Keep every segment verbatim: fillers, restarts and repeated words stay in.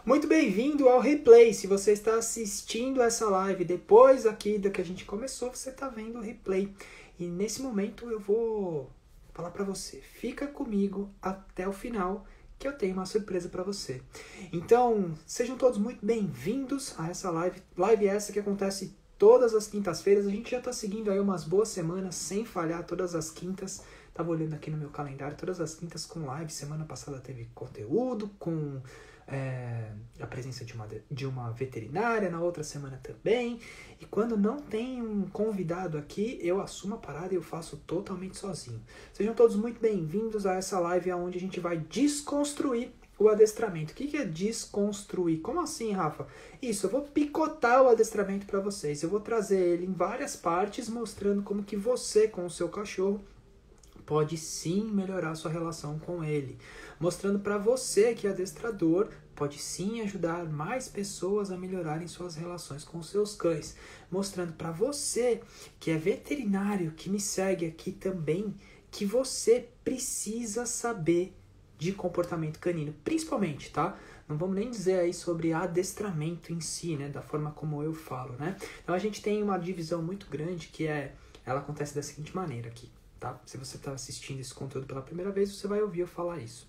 Muito bem-vindo ao replay. Se você está assistindo essa live depois aqui da que a gente começou, você está vendo o replay. E nesse momento eu vou falar para você, fica comigo até o final que eu tenho uma surpresa para você. Então, sejam todos muito bem-vindos a essa live. Live essa que acontece todas as quintas-feiras. A gente já está seguindo aí umas boas semanas sem falhar todas as quintas. Tava olhando aqui no meu calendário, todas as quintas com live. Semana passada teve conteúdo com é, a presença de uma, de uma veterinária, na outra semana também. E quando não tem um convidado aqui, eu assumo a parada e eu faço totalmente sozinho. Sejam todos muito bem-vindos a essa live onde a gente vai desconstruir o adestramento. O que é desconstruir? Como assim, Rafa? Isso, eu vou picotar o adestramento para vocês. Eu vou trazer ele em várias partes, mostrando como que você, com o seu cachorro, pode sim melhorar sua relação com ele. Mostrando para você que é adestrador, pode sim ajudar mais pessoas a melhorarem suas relações com seus cães. Mostrando para você que é veterinário, que me segue aqui também, que você precisa saber de comportamento canino, principalmente, tá? Não vamos nem dizer aí sobre adestramento em si, né? Da forma como eu falo, né? Então a gente tem uma divisão muito grande que é, ela acontece da seguinte maneira aqui. Tá? Se você está assistindo esse conteúdo pela primeira vez, você vai ouvir eu falar isso.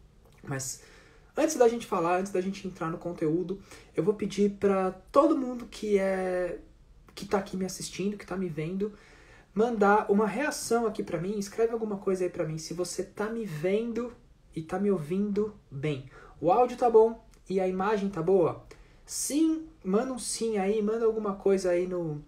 Mas antes da gente falar, antes da gente entrar no conteúdo, eu vou pedir para todo mundo que é que está aqui me assistindo, que está me vendo, mandar uma reação aqui para mim. Escreve alguma coisa aí para mim. Se você está me vendo e está me ouvindo bem, o áudio tá bom e a imagem tá boa? Sim, manda um sim aí, manda alguma coisa aí no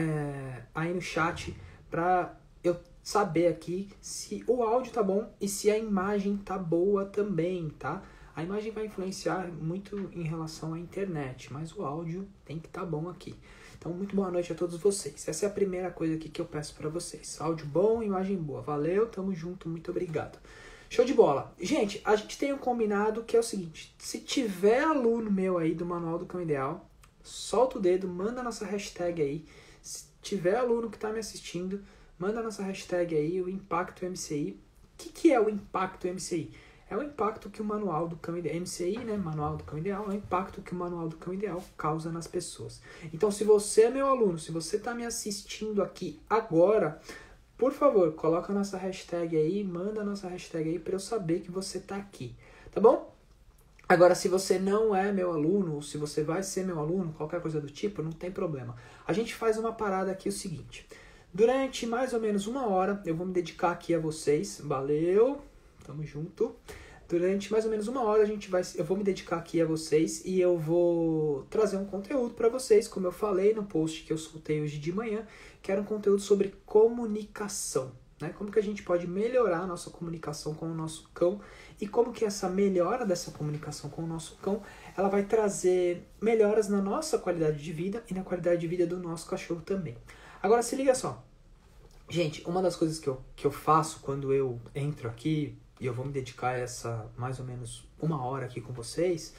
é, aí no chat para eu saber aqui se o áudio tá bom e se a imagem tá boa também, tá? A imagem vai influenciar muito em relação à internet, mas o áudio tem que estar tá bom aqui. Então, muito boa noite a todos vocês. Essa é a primeira coisa aqui que eu peço para vocês. Áudio bom, imagem boa. Valeu, tamo junto, muito obrigado. Show de bola. Gente, a gente tem um combinado que é o seguinte. Se tiver aluno meu aí do Manual do Cão Ideal, solta o dedo, manda a nossa hashtag aí. Se tiver aluno que tá me assistindo, manda a nossa hashtag aí, o Impacto M C I. O que, que é o Impacto M C I? É o impacto que o Manual do Cão Ideal, M C I, né? Manual do Cão Ideal, é o impacto que o Manual do Cão Ideal causa nas pessoas. Então, se você é meu aluno, se você está me assistindo aqui agora, por favor, coloca a nossa hashtag aí, manda a nossa hashtag aí para eu saber que você está aqui, tá bom? Agora, se você não é meu aluno, ou se você vai ser meu aluno, qualquer coisa do tipo, não tem problema. A gente faz uma parada aqui o seguinte. Durante mais ou menos uma hora, eu vou me dedicar aqui a vocês. Valeu, tamo junto. Durante mais ou menos uma hora, a gente vai, eu vou me dedicar aqui a vocês e eu vou trazer um conteúdo para vocês, como eu falei no post que eu soltei hoje de manhã, que era um conteúdo sobre comunicação, né? Como que a gente pode melhorar a nossa comunicação com o nosso cão e como que essa melhora dessa comunicação com o nosso cão, ela vai trazer melhoras na nossa qualidade de vida e na qualidade de vida do nosso cachorro também. Agora se liga só, gente, uma das coisas que eu, que eu faço quando eu entro aqui, e eu vou me dedicar a essa mais ou menos uma hora aqui com vocês,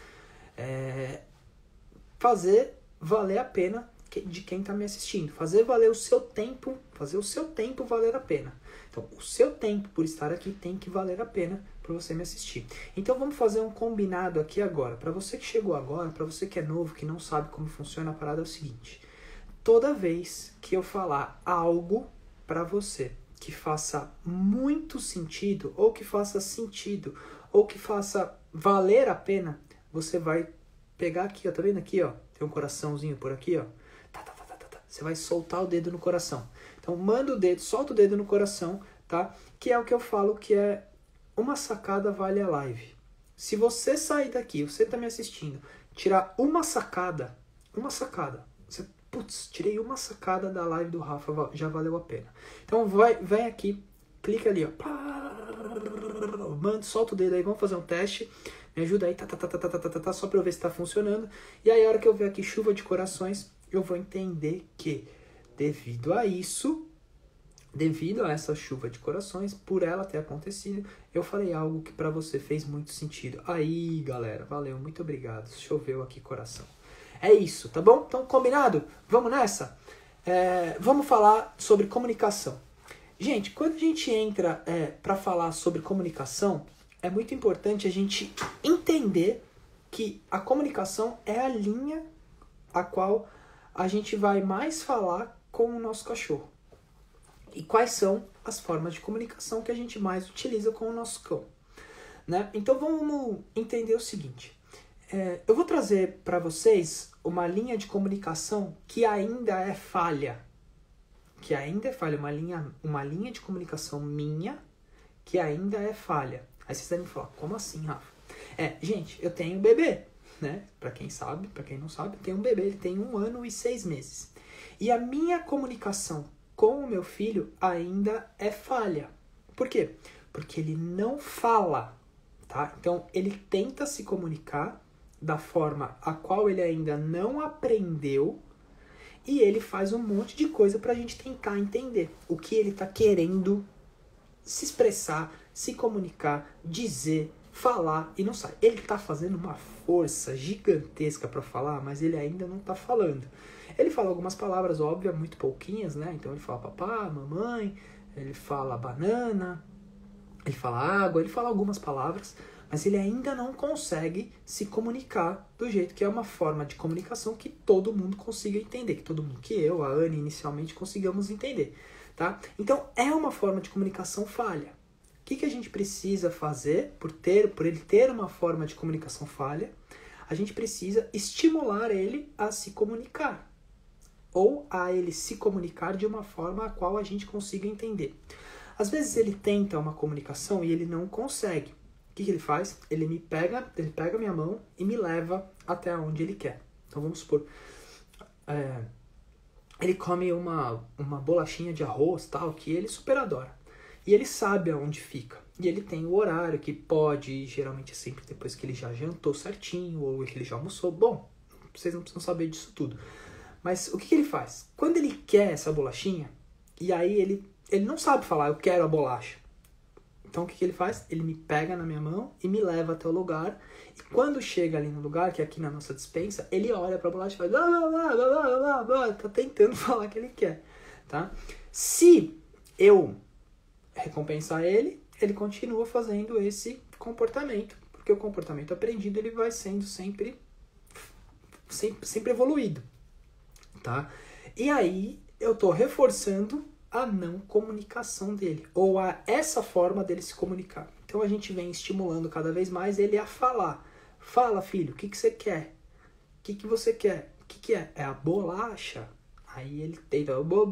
é fazer valer a pena de quem está me assistindo, fazer valer o seu tempo, fazer o seu tempo valer a pena. Então, o seu tempo por estar aqui tem que valer a pena para você me assistir. Então, vamos fazer um combinado aqui agora. Para você que chegou agora, para você que é novo, que não sabe como funciona a parada, é o seguinte. Toda vez que eu falar algo para você que faça muito sentido, ou que faça sentido, ou que faça valer a pena, você vai pegar aqui, ó, tá vendo aqui, ó? Tem um coraçãozinho por aqui, ó. Tá, tá, tá, tá, tá. Você vai soltar o dedo no coração. Então, manda o dedo, solta o dedo no coração, tá? Que é o que eu falo que é uma sacada vale a live. Se você sair daqui, você tá me assistindo, tirar uma sacada, uma sacada, você putz, tirei uma sacada da live do Rafa, já valeu a pena. Então vai, vem aqui, clica ali, ó. Manda, solta o dedo aí, vamos fazer um teste. Me ajuda aí, tá, tá, tá, tá, tá, tá, tá, tá, só pra eu ver se tá funcionando. E aí a hora que eu ver aqui chuva de corações, eu vou entender que devido a isso, devido a essa chuva de corações, por ela ter acontecido, eu falei algo que pra você fez muito sentido. Aí, galera, valeu, muito obrigado. Choveu aqui coração. É isso, tá bom? Então, combinado? Vamos nessa? É, vamos falar sobre comunicação. Gente, quando a gente entra é, para falar sobre comunicação, é muito importante a gente entender que a comunicação é a linha a qual a gente vai mais falar com o nosso cachorro. E quais são as formas de comunicação que a gente mais utiliza com o nosso cão, né? Então vamos entender o seguinte. É, eu vou trazer para vocês uma linha de comunicação que ainda é falha. Que ainda é falha. Uma linha, uma linha de comunicação minha que ainda é falha. Aí vocês devem falar, como assim, Rafa? É, gente, eu tenho um bebê, né? Para quem sabe, para quem não sabe, eu tenho um bebê. Ele tem um ano e seis meses. E a minha comunicação com o meu filho ainda é falha. Por quê? Porque ele não fala, tá? Então, ele tenta se comunicar da forma a qual ele ainda não aprendeu e ele faz um monte de coisa pra gente tentar entender o que ele tá querendo se expressar, se comunicar, dizer, falar e não sai. Ele tá fazendo uma força gigantesca pra falar, mas ele ainda não tá falando. Ele fala algumas palavras óbvias, muito pouquinhas, né? Então ele fala papá, mamãe, ele fala banana, ele fala água, ele fala algumas palavras, mas ele ainda não consegue se comunicar do jeito que é uma forma de comunicação que todo mundo consiga entender, que todo mundo, que eu, a Anne, inicialmente consigamos entender, tá? Então é uma forma de comunicação falha. O que, que a gente precisa fazer por, ter, por ele ter uma forma de comunicação falha? A gente precisa estimular ele a se comunicar. Ou a ele se comunicar de uma forma a qual a gente consiga entender. Às vezes ele tenta uma comunicação e ele não consegue. O que, que ele faz? Ele me pega, ele pega a minha mão e me leva até onde ele quer. Então vamos supor, é, ele come uma, uma bolachinha de arroz, tal, que ele super adora. E ele sabe aonde fica. E ele tem o horário que pode ir, geralmente é sempre depois que ele já jantou certinho, ou que ele já almoçou. Bom, vocês não precisam saber disso tudo. Mas o que, que ele faz? Quando ele quer essa bolachinha, e aí ele, ele não sabe falar, eu quero a bolacha. Então o que, que ele faz? Ele me pega na minha mão e me leva até o lugar. E quando chega ali no lugar, que é aqui na nossa despensa, ele olha pra bolacha e faz... Blá, blá, blá, blá, blá, blá, tá tentando falar que ele quer. Tá? Se eu recompensar ele, ele continua fazendo esse comportamento. Porque o comportamento aprendido ele vai sendo sempre, sempre, sempre evoluído. Tá? E aí eu estou reforçando a não comunicação dele, ou a essa forma dele se comunicar. Então a gente vem estimulando cada vez mais ele a falar. Fala, filho, o que, que você quer? O que, que você quer? O que, que é? É a bolacha? Aí ele tenta...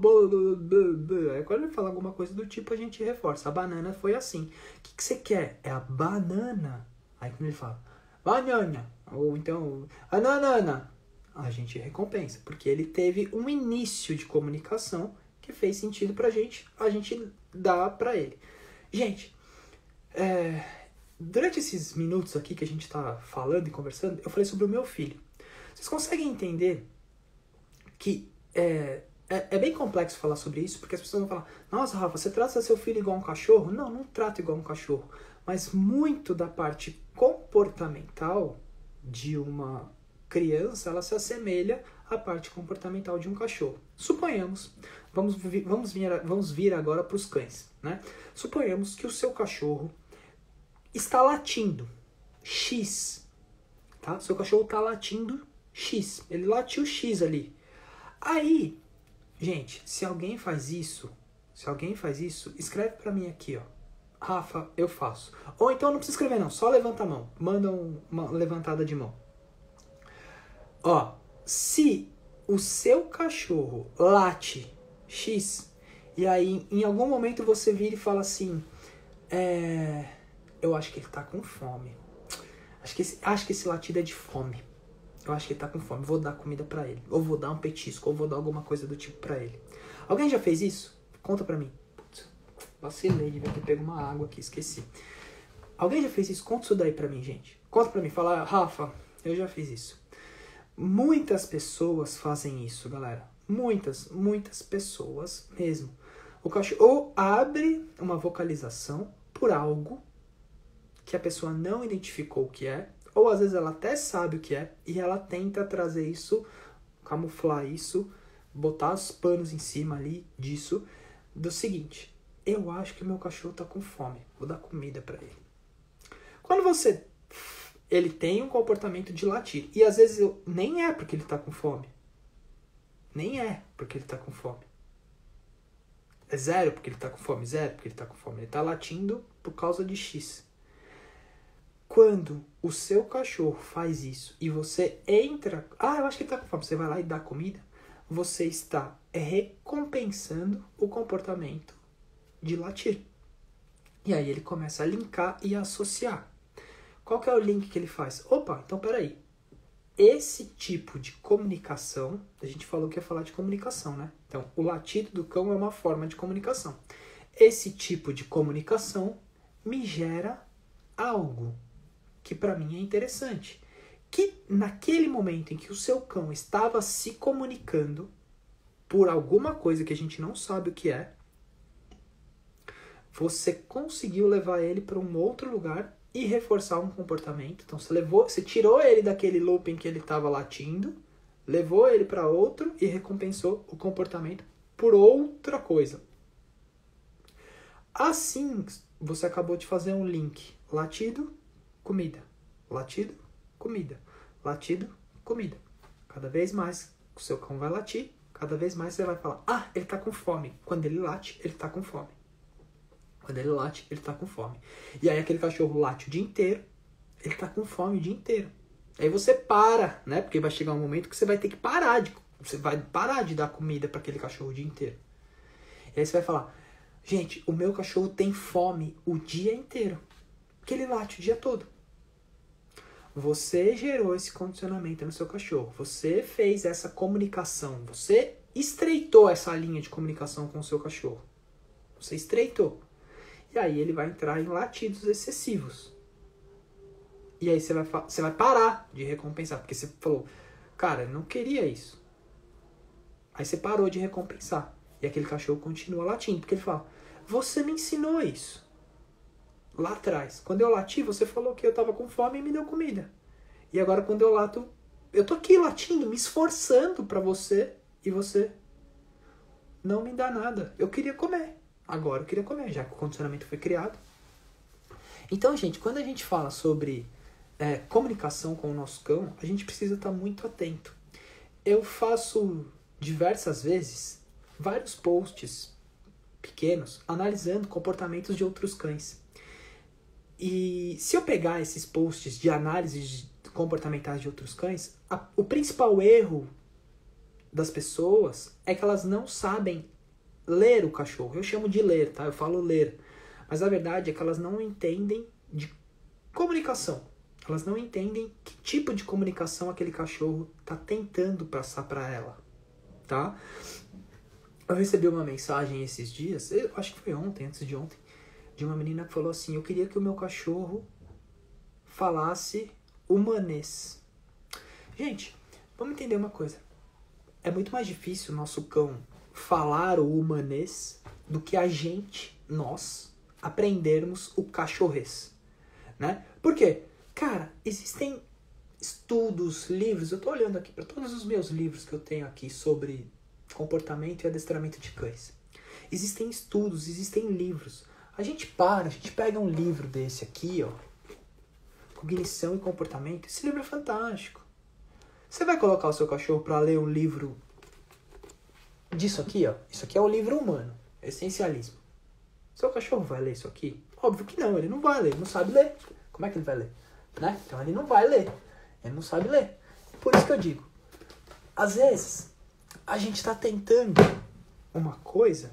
Aí quando ele fala alguma coisa do tipo, a gente reforça. A banana foi assim. O que, que você quer? É a banana. Aí quando ele fala, banana, ou então, banana, a gente recompensa, porque ele teve um início de comunicação que fez sentido pra gente, a gente dá pra ele. Gente, é, durante esses minutos aqui que a gente tá falando e conversando, eu falei sobre o meu filho. Vocês conseguem entender que é, é, é bem complexo falar sobre isso, porque as pessoas vão falar, nossa, Rafa, você trata seu filho igual um cachorro? Não, não trato igual um cachorro. Mas muito da parte comportamental de uma criança, ela se assemelha à parte comportamental de um cachorro. Suponhamos, vamos, vamos, vir, vamos vir agora para os cães, né? Suponhamos que o seu cachorro está latindo X, tá? Seu cachorro está latindo X, ele latiu X ali. Aí, gente, se alguém faz isso, se alguém faz isso, escreve para mim aqui, ó. Rafa, eu faço. Ou então não precisa escrever não, só levanta a mão, manda uma levantada de mão. Ó, se o seu cachorro late X, e aí em algum momento você vira e fala assim, é, eu acho que ele tá com fome. Acho que, esse, acho que esse latido é de fome. Eu acho que ele tá com fome, vou dar comida pra ele. Ou vou dar um petisco, ou vou dar alguma coisa do tipo pra ele. Alguém já fez isso? Conta pra mim. Putz, vacilei, devia ter pego uma água aqui, esqueci. Alguém já fez isso? Conta isso daí pra mim, gente. Conta pra mim, fala, Rafa, eu já fiz isso. Muitas pessoas fazem isso, galera. Muitas, muitas pessoas mesmo. O cachorro ou abre uma vocalização por algo que a pessoa não identificou o que é, ou às vezes ela até sabe o que é, e ela tenta trazer isso, camuflar isso, botar os panos em cima ali disso, do seguinte, eu acho que meu cachorro tá com fome, vou dar comida pra ele. Quando você ele tem um comportamento de latir. E às vezes eu, nem é porque ele tá com fome. Nem é porque ele tá com fome. É zero porque ele tá com fome, zero porque ele tá com fome. Ele tá latindo por causa de X. Quando o seu cachorro faz isso e você entra... Ah, eu acho que ele tá com fome. Você vai lá e dá comida. Você está recompensando o comportamento de latir. E aí ele começa a linkar e a associar. Qual que é o link que ele faz? Opa, então peraí. Esse tipo de comunicação... A gente falou que ia falar de comunicação, né? Então, o latido do cão é uma forma de comunicação. Esse tipo de comunicação me gera algo que para mim é interessante. Que naquele momento em que o seu cão estava se comunicando por alguma coisa que a gente não sabe o que é, você conseguiu levar ele para um outro lugar e reforçar um comportamento. Então você levou, você tirou ele daquele looping que ele estava latindo, levou ele para outro e recompensou o comportamento por outra coisa. Assim, você acabou de fazer um link. Latido, comida. Latido, comida. Latido, comida. Cada vez mais o seu cão vai latir, cada vez mais você vai falar, ah, ele tá com fome. Quando ele late, ele tá com fome. Quando ele late, ele tá com fome. E aí aquele cachorro late o dia inteiro, ele tá com fome o dia inteiro. Aí você para, né? Porque vai chegar um momento que você vai ter que parar de, você vai parar de dar comida para aquele cachorro o dia inteiro. E aí você vai falar, gente, o meu cachorro tem fome o dia inteiro, porque ele late o dia todo. Você gerou esse condicionamento no seu cachorro. Você fez essa comunicação. Você estreitou essa linha de comunicação com o seu cachorro. Você estreitou. E aí ele vai entrar em latidos excessivos. E aí você vai, você vai parar de recompensar. Porque você falou, cara, eu não queria isso. Aí você parou de recompensar. E aquele cachorro continua latindo. Porque ele fala, você me ensinou isso. Lá atrás. Quando eu lati, você falou que eu tava com fome e me deu comida. E agora quando eu lato, eu tô aqui latindo, me esforçando pra você. E você não me dá nada. Eu queria comer. Agora eu queria comer, já que o condicionamento foi criado. Então, gente, quando a gente fala sobre é, comunicação com o nosso cão, a gente precisa estar muito atento. Eu faço diversas vezes vários posts pequenos analisando comportamentos de outros cães. E se eu pegar esses posts de análise comportamentais de outros cães, a, o principal erro das pessoas é que elas não sabem ler o cachorro. Eu chamo de ler, tá? Eu falo ler. Mas a verdade é que elas não entendem de comunicação. Elas não entendem que tipo de comunicação aquele cachorro está tentando passar para ela, tá? Eu recebi uma mensagem esses dias, eu acho que foi ontem, antes de ontem, de uma menina que falou assim, eu queria que o meu cachorro falasse humanês. Gente, vamos entender uma coisa. É muito mais difícil o nosso cão falar o humanês do que a gente, nós, aprendermos o cachorrês, né? Por quê? Cara, existem estudos, livros, eu tô olhando aqui para todos os meus livros que eu tenho aqui sobre comportamento e adestramento de cães. Existem estudos, existem livros. A gente para, a gente pega um livro desse aqui, ó, Cognição e Comportamento, esse livro é fantástico. Você vai colocar o seu cachorro para ler um livro disso aqui, ó. Isso aqui é o livro humano, essencialismo. Seu cachorro vai ler isso aqui? Óbvio que não, ele não vai ler, ele não sabe ler. Como é que ele vai ler? Né? Então ele não vai ler, ele não sabe ler. Por isso que eu digo, às vezes a gente está tentando uma coisa,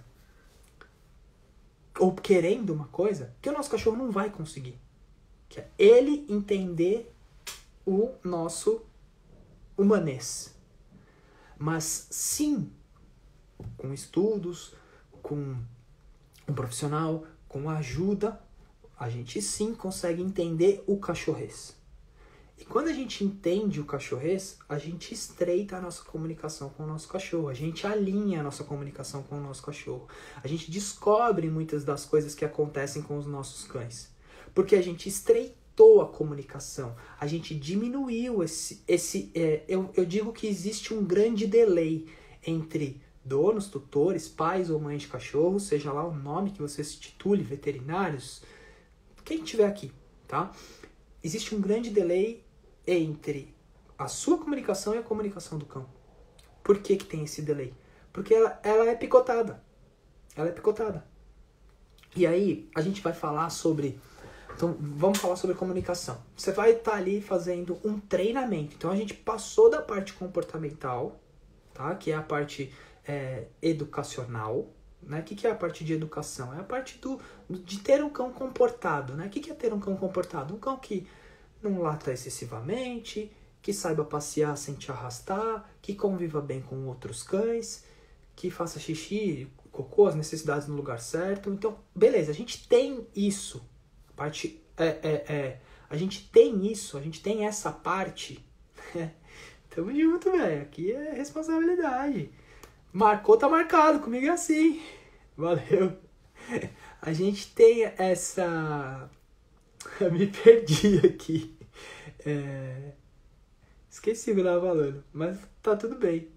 ou querendo uma coisa, que o nosso cachorro não vai conseguir. Que é ele entender o nosso humanês. Mas sim, com estudos, com um profissional, com ajuda, a gente sim consegue entender o cachorrês. E quando a gente entende o cachorrês, a gente estreita a nossa comunicação com o nosso cachorro, a gente alinha a nossa comunicação com o nosso cachorro, a gente descobre muitas das coisas que acontecem com os nossos cães, porque a gente estreitou a comunicação, a gente diminuiu esse... esse é, eu, eu digo que existe um grande delay entre donos, tutores, pais ou mães de cachorro, seja lá o nome que você se titule, veterinários, quem tiver aqui, tá? existe um grande delay entre a sua comunicação e a comunicação do cão. Por que que tem esse delay? Porque ela, ela é picotada. Ela é picotada. E aí, a gente vai falar sobre... Então, vamos falar sobre comunicação. Você vai estar ali fazendo um treinamento. Então, a gente passou da parte comportamental, tá? Que é a parte é, educacional. Né? O que, que é a parte de educação? É a parte do, de ter um cão comportado. Né? O que, que é ter um cão comportado? Um cão que não lata excessivamente, que saiba passear sem te arrastar, que conviva bem com outros cães, que faça xixi, cocô, as necessidades no lugar certo. Então, beleza, a gente tem isso. A parte é, é, é, a gente tem isso, a gente tem essa parte. Tamo junto, velho. Aqui é responsabilidade. Marcou, tá marcado. Comigo é assim. Valeu. A gente tem essa... Eu me perdi aqui. É... Esqueci o que eu tava falando, mas tá tudo bem.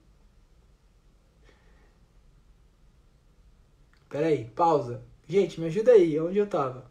Pera aí, pausa. Gente, me ajuda aí, onde eu tava?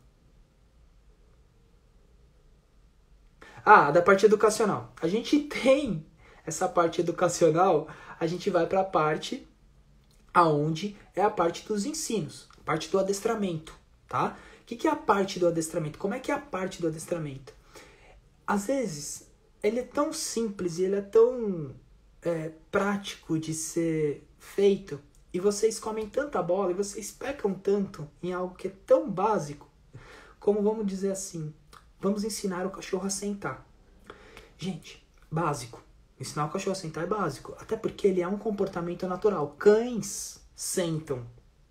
Ah, da parte educacional. A gente tem essa parte educacional, a gente vai pra parte aonde é a parte dos ensinos, a parte do adestramento, tá? O que, que é a parte do adestramento? Como é que é a parte do adestramento? Às vezes, ele é tão simples e ele é tão é, prático de ser feito, e vocês comem tanta bola e vocês pecam tanto em algo que é tão básico, como, vamos dizer assim, vamos ensinar o cachorro a sentar. Gente, básico. Ensinar o cachorro a sentar é básico, até porque ele é um comportamento natural. Cães sentam.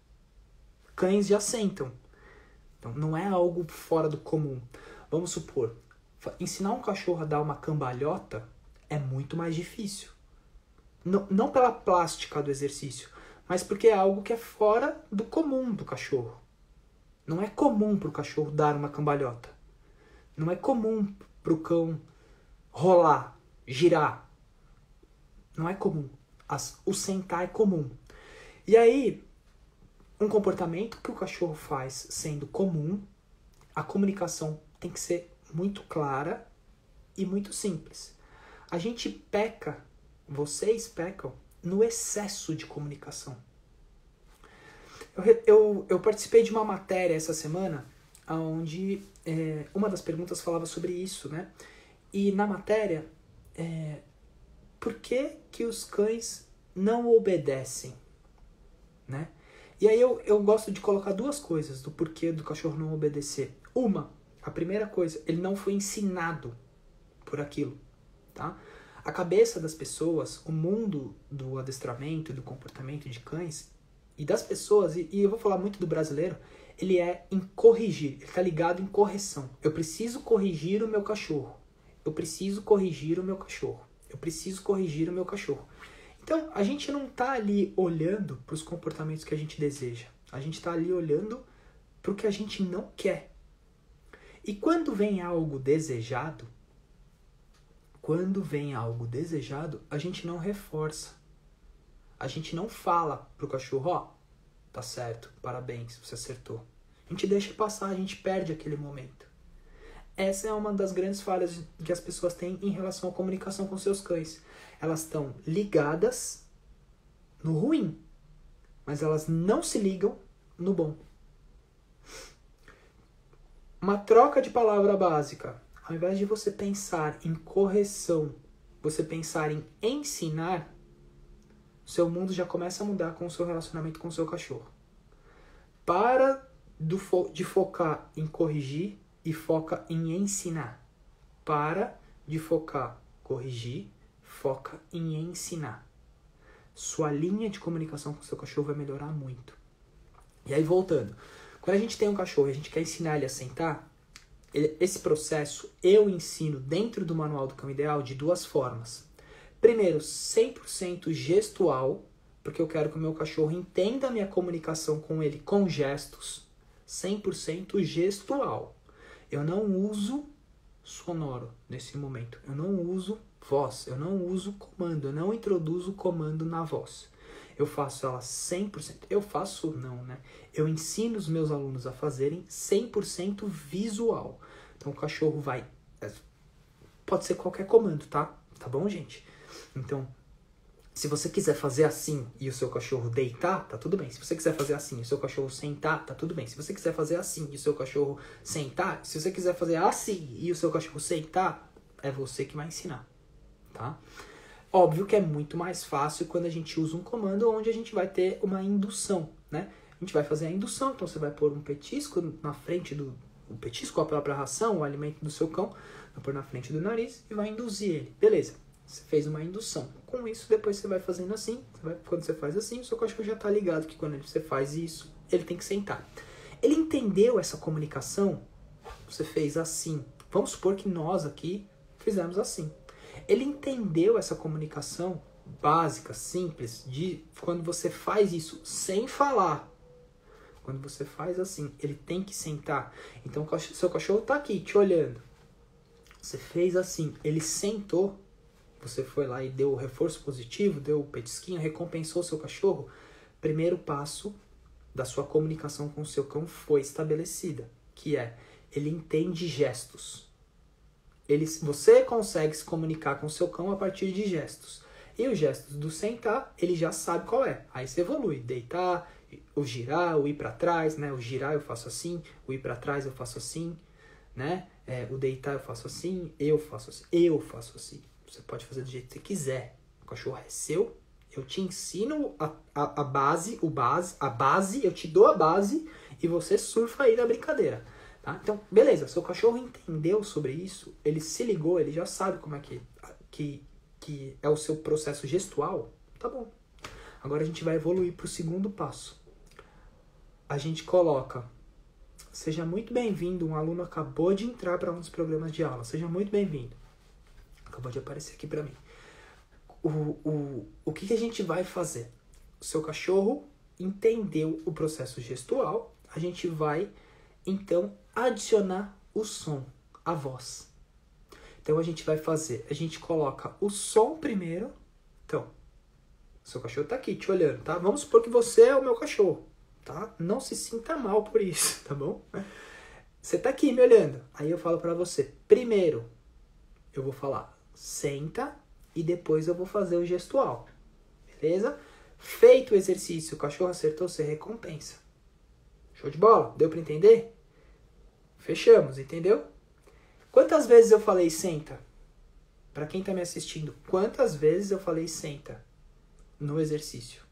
Cães já sentam. Então, não é algo fora do comum. Vamos supor, ensinar um cachorro a dar uma cambalhota é muito mais difícil. Não, não pela plástica do exercício, mas porque é algo que é fora do comum do cachorro. Não é comum para o cachorro dar uma cambalhota. Não é comum para o cão rolar, girar. Não é comum. As, o sentar é comum. E aí, um comportamento que o cachorro faz sendo comum, a comunicação tem que ser muito clara e muito simples. A gente peca, vocês pecam, no excesso de comunicação. Eu, eu, eu participei de uma matéria essa semana, onde é, uma das perguntas falava sobre isso, né? E na matéria, é, por que que os cães não obedecem, né? E aí eu, eu gosto de colocar duas coisas do porquê do cachorro não obedecer. Uma, a primeira coisa, ele não foi ensinado por aquilo, tá? A cabeça das pessoas, o mundo do adestramento e do comportamento de cães e das pessoas, e, e eu vou falar muito do brasileiro, ele é em corrigir, ele tá ligado em correção. Eu preciso corrigir o meu cachorro. Eu preciso corrigir o meu cachorro. Eu preciso corrigir o meu cachorro. Então, a gente não tá ali olhando para os comportamentos que a gente deseja. A gente tá ali olhando para o que a gente não quer. E quando vem algo desejado, quando vem algo desejado, a gente não reforça. A gente não fala pro cachorro, ó, tá certo, parabéns, você acertou. A gente deixa passar, a gente perde aquele momento. Essa é uma das grandes falhas que as pessoas têm em relação à comunicação com seus cães. Elas estão ligadas no ruim, mas elas não se ligam no bom. Uma troca de palavra básica. Ao invés de você pensar em correção, você pensar em ensinar, seu mundo já começa a mudar com o seu relacionamento com o seu cachorro. Para do fo- de focar em corrigir e foca em ensinar. Para de focar, corrigir, foca em ensinar. Sua linha de comunicação com o seu cachorro vai melhorar muito. E aí, voltando. Quando a gente tem um cachorro e a gente quer ensinar ele a sentar, ele, esse processo eu ensino dentro do Manual do Cão Ideal de duas formas. Primeiro, cem por cento gestual, porque eu quero que o meu cachorro entenda a minha comunicação com ele com gestos. cem por cento gestual. Eu não uso sonoro nesse momento. Eu não uso voz. Eu não uso comando. Eu não introduzo comando na voz. Eu faço ela cem por cento. Eu faço não, né? Eu ensino os meus alunos a fazerem cem por cento visual. Então o cachorro vai Pode ser qualquer comando, tá? Tá bom, gente? Então, se você quiser fazer assim e o seu cachorro deitar, tá tudo bem. Se você quiser fazer assim e o seu cachorro sentar, tá tudo bem. Se você quiser fazer assim e o seu cachorro sentar, se você quiser fazer assim e o seu cachorro sentar, é você que vai ensinar, tá? Óbvio que é muito mais fácil quando a gente usa um comando onde a gente vai ter uma indução, né? A gente vai fazer a indução, então você vai pôr um petisco na frente do... O petisco, a própria ração, o alimento do seu cão, vai pôr na frente do nariz e vai induzir ele. Beleza, você fez uma indução. Com isso, depois você vai fazendo assim. Você vai, quando você faz assim, o seu cachorro já está ligado que quando você faz isso, ele tem que sentar. Ele entendeu essa comunicação? Você fez assim. Vamos supor que nós aqui fizemos assim. Ele entendeu essa comunicação básica, simples, de quando você faz isso sem falar. Quando você faz assim, ele tem que sentar. Então, o seu cachorro está aqui, te olhando. Você fez assim, ele sentou. Você foi lá e deu o reforço positivo, deu o petisquinho, recompensou o seu cachorro. Primeiro passo da sua comunicação com o seu cão foi estabelecida, que é, ele entende gestos. Ele, você consegue se comunicar com o seu cão a partir de gestos. E os gestos do sentar, ele já sabe qual é. Aí você evolui, deitar, o girar, o ir para trás, né? O girar eu faço assim, o ir para trás eu faço assim, né? É, o deitar eu faço assim, eu faço assim, eu faço assim. Você pode fazer do jeito que você quiser. O cachorro é seu, eu te ensino a, a, a base, o base, a base, eu te dou a base e você surfa aí na brincadeira. Tá? Então, beleza, seu cachorro entendeu sobre isso, ele se ligou, ele já sabe como é que, que, que é o seu processo gestual, tá bom. Agora a gente vai evoluir para o segundo passo. A gente coloca, seja muito bem-vindo, um aluno acabou de entrar para um dos programas de aula, seja muito bem-vindo. Acabou de aparecer aqui para mim. O, o, o que, que a gente vai fazer? O seu cachorro entendeu o processo gestual, a gente vai, então, adicionar o som, a voz. Então, a gente vai fazer, a gente coloca o som primeiro. Então, seu cachorro tá aqui te olhando, tá? Vamos supor que você é o meu cachorro, tá? Não se sinta mal por isso, tá bom? Você tá aqui me olhando. Aí eu falo pra você, primeiro, eu vou falar, senta, e depois eu vou fazer o gestual. Beleza? Feito o exercício, o cachorro acertou, você recompensa. Show de bola? Deu pra entender? Fechamos, entendeu? Quantas vezes eu falei senta? Pra quem tá me assistindo, quantas vezes eu falei senta no exercício?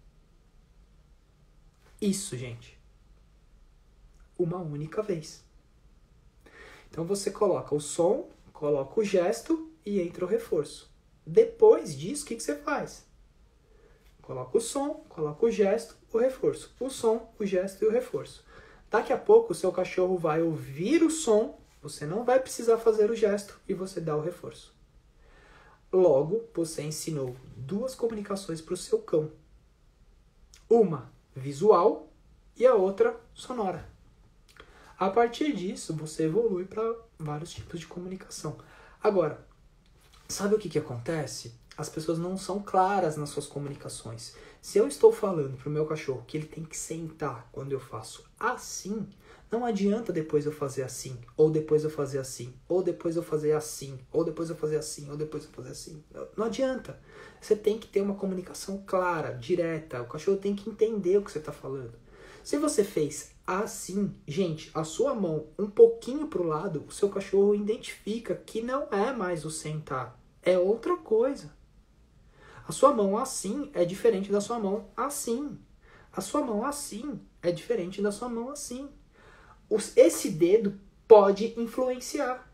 Isso, gente. Uma única vez. Então você coloca o som, coloca o gesto e entra o reforço. Depois disso, o que, que você faz? Coloca o som, coloca o gesto, o reforço. O som, o gesto e o reforço. Daqui a pouco o seu cachorro vai ouvir o som, você não vai precisar fazer o gesto e você dá o reforço. Logo, você ensinou duas comunicações para o seu cão. Uma visual e a outra sonora. A partir disso, você evolui para vários tipos de comunicação. Agora, sabe o que, que acontece? As pessoas não são claras nas suas comunicações. Se eu estou falando para o meu cachorro que ele tem que sentar quando eu faço assim, não adianta depois eu fazer assim, ou depois eu fazer assim, ou depois eu fazer assim, ou depois eu fazer assim, ou depois eu fazer assim. Não, não adianta. Você tem que ter uma comunicação clara, direta. O cachorro tem que entender o que você está falando. Se você fez assim, gente, a sua mão um pouquinho para o lado, o seu cachorro identifica que não é mais o sentar, é outra coisa. A sua mão assim é diferente da sua mão assim. A sua mão assim é diferente da sua mão assim. Esse dedo pode influenciar.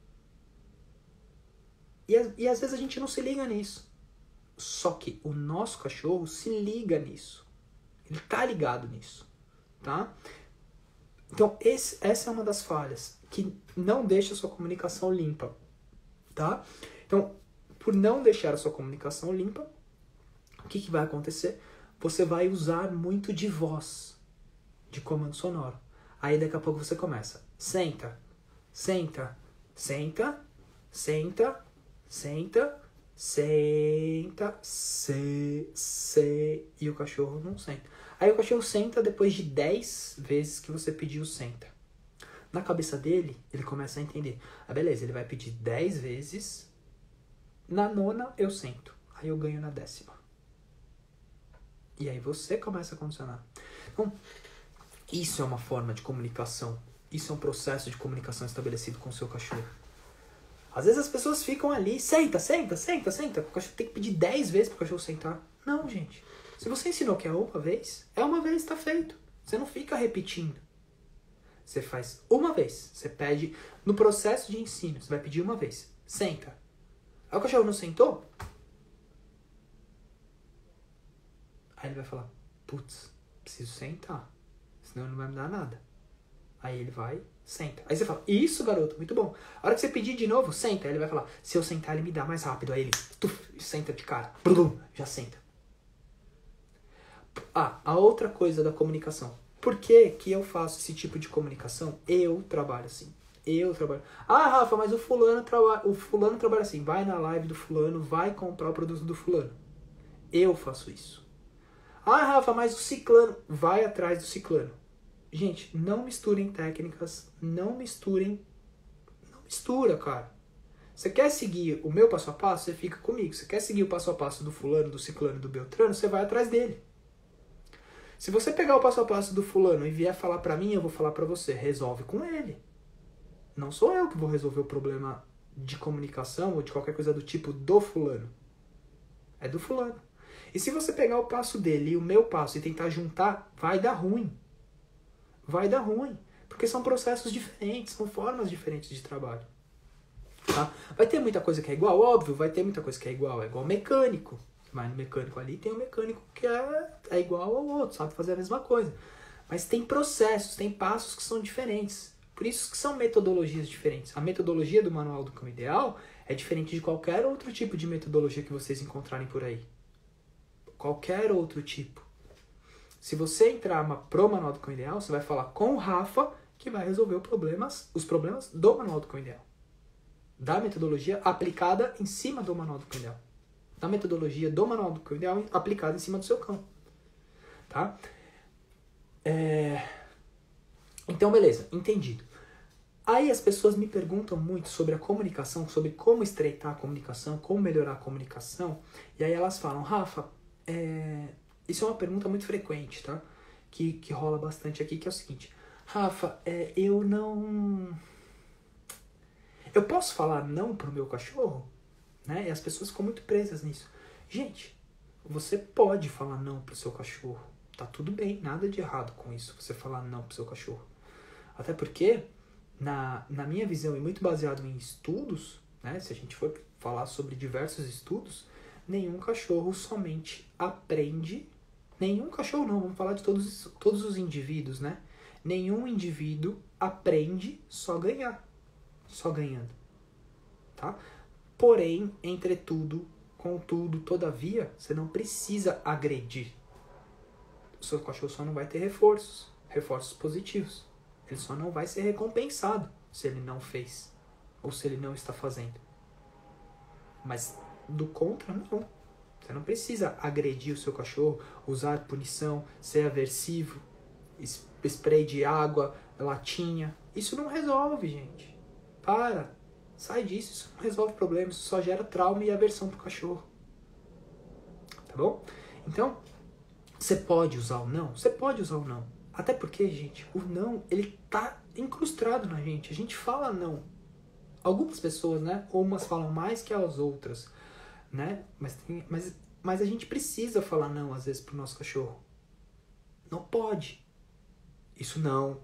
E, e às vezes a gente não se liga nisso. Só que o nosso cachorro se liga nisso. Ele tá ligado nisso. Tá? Então, esse, essa é uma das falhas que não deixa a sua comunicação limpa. Tá? Então, por não deixar a sua comunicação limpa, o que, que vai acontecer? Você vai usar muito de voz, de comando sonoro. Aí daqui a pouco você começa. Senta, senta, senta, senta, senta, senta, se, se, e o cachorro não senta. Aí o cachorro senta depois de dez vezes que você pediu senta. Na cabeça dele, ele começa a entender. Ah, beleza, ele vai pedir dez vezes. Na nona, eu sento. Aí eu ganho na décima. E aí você começa a condicionar. Então, isso é uma forma de comunicação. Isso é um processo de comunicação estabelecido com o seu cachorro. Às vezes as pessoas ficam ali, senta, senta, senta, senta. O cachorro tem que pedir dez vezes pro cachorro sentar. Não, gente. Se você ensinou que é uma vez, é uma vez, tá feito. Você não fica repetindo. Você faz uma vez. Você pede, no processo de ensino, você vai pedir uma vez. Senta. Aí o cachorro não sentou? Aí ele vai falar, putz, preciso sentar. Senão ele não vai me dar nada. Aí ele vai, senta. Aí você fala, isso, garoto, muito bom. A hora que você pedir de novo, senta. Aí ele vai falar, se eu sentar, ele me dá mais rápido. Aí ele, tuf, senta de cara. Blum, já senta. Ah, a outra coisa da comunicação. Por que que eu faço esse tipo de comunicação? Eu trabalho assim. Eu trabalho. Ah, Rafa, mas o fulano, traba... o fulano trabalha assim. Vai na live do fulano, vai comprar o produto do fulano. Eu faço isso. Ah, Rafa, mas o ciclano. Vai atrás do ciclano. Gente, não misturem técnicas. Não misturem. Não mistura, cara. Você quer seguir o meu passo a passo? Você fica comigo. Você quer seguir o passo a passo do fulano, do ciclano, do beltrano? Você vai atrás dele. Se você pegar o passo a passo do fulano e vier falar pra mim, eu vou falar pra você, resolve com ele. Não sou eu que vou resolver o problema de comunicação ou de qualquer coisa do tipo do fulano. É do fulano. E se você pegar o passo dele e o meu passo e tentar juntar, vai dar ruim. Vai dar ruim. Porque são processos diferentes, são formas diferentes de trabalho. Tá? Vai ter muita coisa que é igual? Óbvio, vai ter muita coisa que é igual. É igual mecânico. Mas no mecânico ali tem um mecânico que é, é igual ao outro, sabe fazer a mesma coisa. Mas tem processos, tem passos que são diferentes. Por isso que são metodologias diferentes. A metodologia do Manual do Cão Ideal é diferente de qualquer outro tipo de metodologia que vocês encontrarem por aí. Qualquer outro tipo. Se você entrar pro Manual do Cão Ideal, você vai falar com o Rafa, que vai resolver os problemas, os problemas do Manual do Cão Ideal. Da metodologia aplicada em cima do Manual do Cão Ideal. Da metodologia do Manual do Cão Ideal aplicada em cima do seu cão. Tá? É... Então, beleza, entendido. Aí as pessoas me perguntam muito sobre a comunicação, sobre como estreitar a comunicação, como melhorar a comunicação. E aí elas falam, Rafa, é... isso é uma pergunta muito frequente, tá? Que, que rola bastante aqui, que é o seguinte. Rafa, é, eu não... Eu posso falar não pro meu cachorro? Né? E as pessoas ficam muito presas nisso. Gente, você pode falar não pro seu cachorro. Tá tudo bem, nada de errado com isso, você falar não pro seu cachorro. Até porque, na, na minha visão, e muito baseado em estudos, né? Se a gente for falar sobre diversos estudos, nenhum cachorro somente aprende... Nenhum cachorro não, vamos falar de todos, todos os indivíduos, né? Nenhum indivíduo aprende só ganhar. Só ganhando. Tá? Porém, entretudo, contudo, todavia, você não precisa agredir. O seu cachorro só não vai ter reforços, reforços positivos. Ele só não vai ser recompensado se ele não fez ou se ele não está fazendo. Mas do contra, não. Você não precisa agredir o seu cachorro, usar punição, ser aversivo, spray de água, latinha. Isso não resolve, gente. Para. Sai disso, isso não resolve problemas, isso só gera trauma e aversão pro cachorro. Tá bom? Então, você pode usar o não? Você pode usar o não. Até porque, gente, o não, ele tá incrustado na gente. A gente fala não. Algumas pessoas, né? Umas falam mais que as outras, né? Mas, tem, mas, mas a gente precisa falar não, às vezes, pro nosso cachorro. Não pode. Isso não.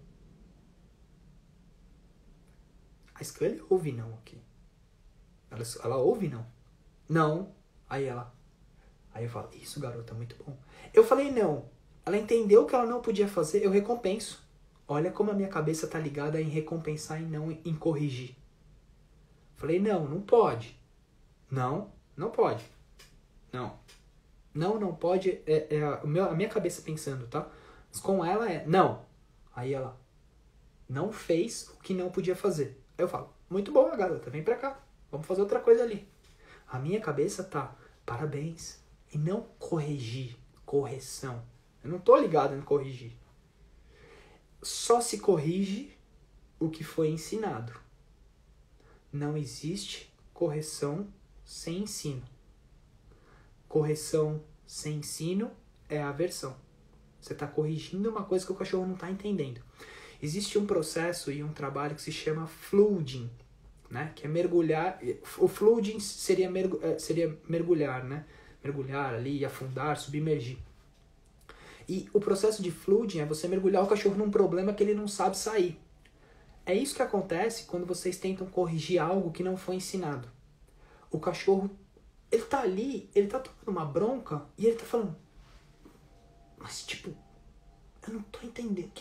A Scully ouve não aqui. Ela, ela ouve não. Não. Aí ela... Aí eu falo, isso, garota, muito bom. Eu falei não. Ela entendeu que ela não podia fazer, eu recompenso. Olha como a minha cabeça tá ligada em recompensar e não em corrigir. Falei, não, não pode. Não, não pode. Não. Não, não pode. É, é a, a minha cabeça pensando, tá? Mas com ela é não. Aí ela não fez o que não podia fazer. Aí eu falo, muito bom, garota, vem pra cá. Vamos fazer outra coisa ali. A minha cabeça tá, parabéns. E não corrigir, correção. Eu não tô ligado em corrigir. Só se corrige o que foi ensinado. Não existe correção sem ensino. Correção sem ensino é aversão. Você está corrigindo uma coisa que o cachorro não está entendendo. Existe um processo e um trabalho que se chama flooding, né? Que é mergulhar. O flooding seria, mergu, seria mergulhar, né? Mergulhar ali, afundar, submergir. E o processo de flooding é você mergulhar o cachorro num problema que ele não sabe sair. É isso que acontece quando vocês tentam corrigir algo que não foi ensinado. O cachorro, ele tá ali, ele tá tomando uma bronca e ele tá falando, mas tipo, eu não tô entendendo.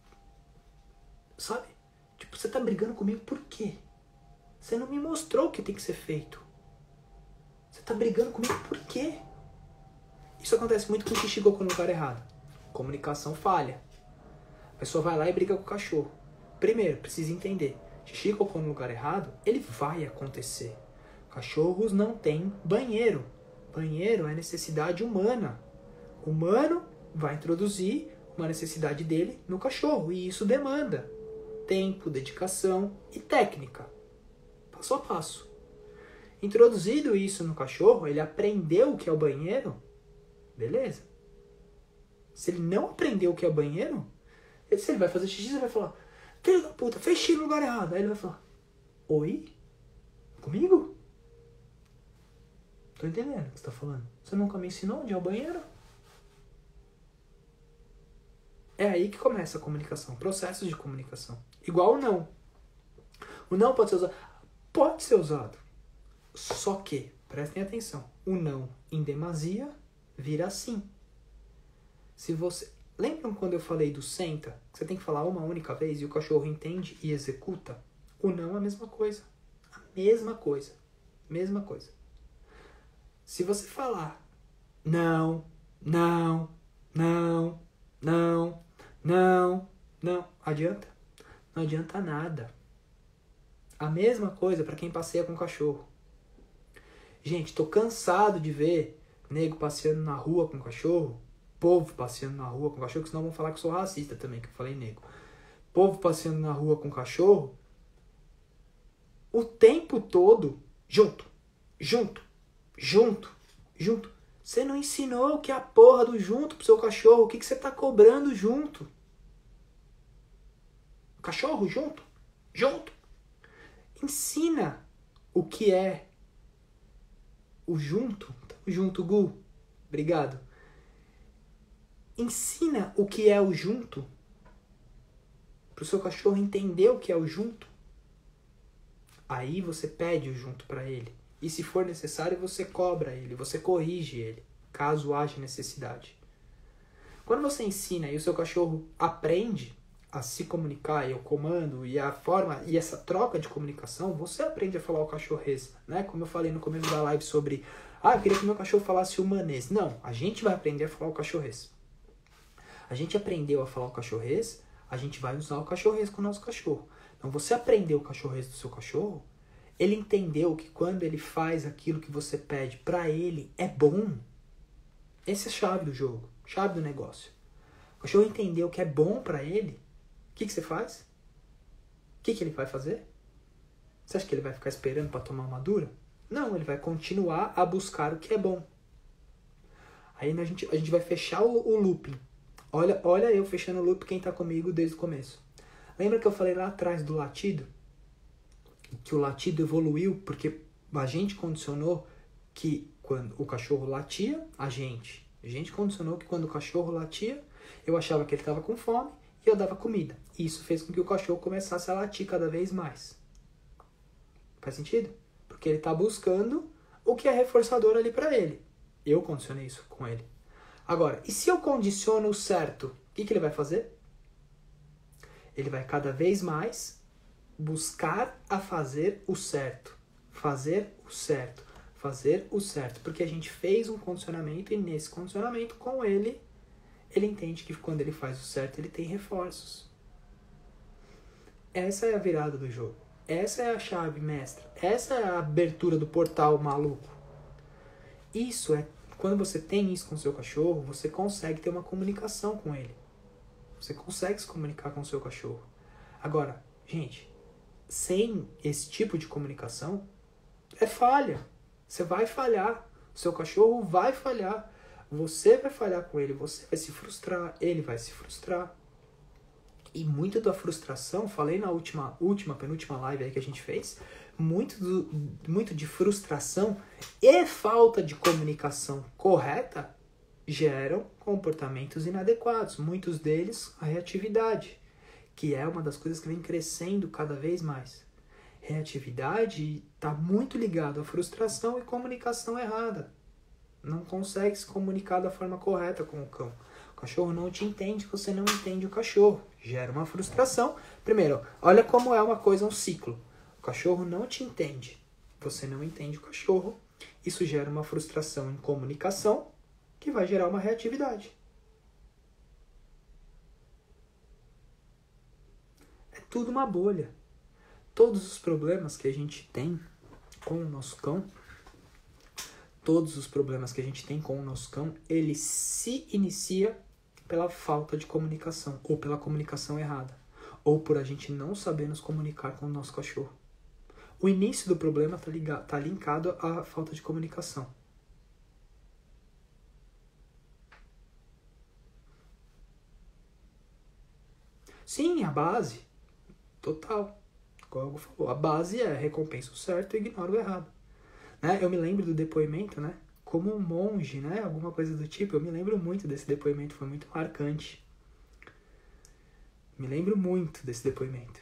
Sabe? Tipo, você tá brigando comigo por quê? Você não me mostrou o que tem que ser feito. Você tá brigando comigo por quê? Isso acontece muito com o xixi cocô no lugar errado. Comunicação falha. A pessoa vai lá e briga com o cachorro. Primeiro, precisa entender. Xixi cocô no lugar errado, ele vai acontecer. Cachorros não têm banheiro. Banheiro é necessidade humana. O humano vai introduzir uma necessidade dele no cachorro. E isso demanda tempo, dedicação e técnica. Passo a passo. Introduzido isso no cachorro, ele aprendeu o que é o banheiro, beleza. Se ele não aprendeu o que é o banheiro, ele, se ele vai fazer xixi, ele vai falar, filho da puta, fez xixi no lugar errado. Aí ele vai falar, oi? Comigo? Tô entendendo o que você tá falando. Você nunca me ensinou onde é o banheiro? É aí que começa a comunicação, processos de comunicação. Igual o não. O não pode ser usado. Pode ser usado. Só que, prestem atenção, o não em demasia vira sim. Se você... Lembram quando eu falei do senta? Você tem que falar uma única vez e o cachorro entende e executa? O não é a mesma coisa. A mesma coisa. Mesma coisa. Se você falar não, não, não, não, não, não, adianta? Não adianta nada. A mesma coisa para quem passeia com cachorro. Gente, tô cansado de ver nego passeando na rua com cachorro, povo passeando na rua com cachorro, que senão vão falar que eu sou racista também, que eu falei nego. Povo passeando na rua com cachorro, o tempo todo, junto, junto, junto, junto. Você não ensinou o que é a porra do junto pro seu cachorro, o que, que você tá cobrando junto? Cachorro junto, junto. Ensina o que é o junto. Junto, Gu. Obrigado. Ensina o que é o junto. Para o seu cachorro entender o que é o junto. Aí você pede o junto para ele. E se for necessário, você cobra ele. Você corrige ele. Caso haja necessidade. Quando você ensina e o seu cachorro aprende a se comunicar, e o comando, e a forma, e essa troca de comunicação, você aprende a falar o cachorrês, né? Como eu falei no começo da live sobre, ah, eu queria que meu cachorro falasse humanês. Não, a gente vai aprender a falar o cachorrês. A gente aprendeu a falar o cachorrês, a gente vai usar o cachorrês com o nosso cachorro. Então você aprendeu o cachorrês do seu cachorro, ele entendeu que quando ele faz aquilo que você pede pra ele, é bom. Essa é a chave do jogo, chave do negócio. O cachorro entendeu que é bom pra ele. O que, que você faz? O que, que ele vai fazer? Você acha que ele vai ficar esperando para tomar uma dura? Não, ele vai continuar a buscar o que é bom. Aí a gente, a gente vai fechar o, o looping. Olha, olha eu fechando o loop, quem está comigo desde o começo. Lembra que eu falei lá atrás do latido? Que o latido evoluiu porque a gente condicionou que quando o cachorro latia, a gente. A gente condicionou que quando o cachorro latia, eu achava que ele estava com fome e eu dava comida. E isso fez com que o cachorro começasse a latir cada vez mais. Faz sentido? Porque ele está buscando o que é reforçador ali para ele. Eu condicionei isso com ele. Agora, e se eu condiciono o certo, o que, que ele vai fazer? Ele vai cada vez mais buscar a fazer o certo. Fazer o certo. Fazer o certo. Porque a gente fez um condicionamento e nesse condicionamento com ele, ele entende que quando ele faz o certo, ele tem reforços. Essa é a virada do jogo. Essa é a chave mestra. Essa é a abertura do portal maluco. Isso é, quando você tem isso com o seu cachorro, você consegue ter uma comunicação com ele. Você consegue se comunicar com o seu cachorro. Agora, Gente, sem esse tipo de comunicação, é falha. Você vai falhar. O seu cachorro vai falhar. Você vai falhar com ele. Você vai se frustrar. Ele vai se frustrar. E muito da frustração, falei na última, última, penúltima live aí que a gente fez, muito, do, muito de frustração e falta de comunicação correta geram comportamentos inadequados. Muitos deles, a reatividade, que é uma das coisas que vem crescendo cada vez mais. Reatividade está muito ligado à frustração e comunicação errada. Não consegue se comunicar da forma correta com o cão. O cachorro não te entende, você não entende o cachorro. Gera uma frustração. Primeiro, olha como é uma coisa, um ciclo. O cachorro não te entende, você não entende o cachorro. Isso gera uma frustração em comunicação, que vai gerar uma reatividade. É tudo uma bolha. Todos os problemas que a gente tem com o nosso cão, todos os problemas que a gente tem com o nosso cão, ele se inicia pela falta de comunicação, ou pela comunicação errada, ou por a gente não saber nos comunicar com o nosso cachorro. O início do problema está ligado, tá linkado à falta de comunicação. Sim, a base, total. Como o Hugo falou, a base é recompensa o certo e ignora o errado. Né? Eu me lembro do depoimento, né? Como um monge, né? Alguma coisa do tipo. Eu me lembro muito desse depoimento, foi muito marcante. Me lembro muito desse depoimento.